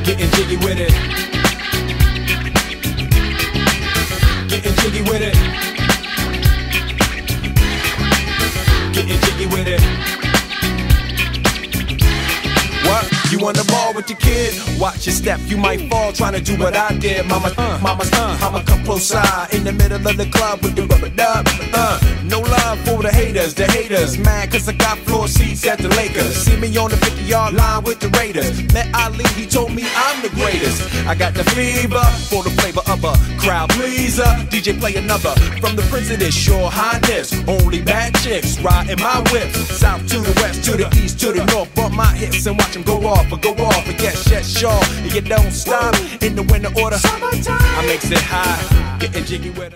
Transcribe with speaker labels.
Speaker 1: Getting jiggy with it. Getting jiggy with it. Getting jiggy with it. What? You on the ball with your kid? Watch your step, you might fall trying to do what I did. Mama, I'ma come close side in the middle of the club with the rubber dub. No love for the haters, mad cause I got floor seats at the Lakers. See me on the 50-yard line with the Raiders. Met Ali, he told me I'm the greatest. I got the fever for the flavor of a crowd pleaser. DJ play another from the Prince of this Your Highness. Only bad chicks riding my whip. South to the west, to the east, to the north. Bump my hips and watch them go off. But yes, sure, and you don't stop in the winter order. I makes it high, getting jiggy with it.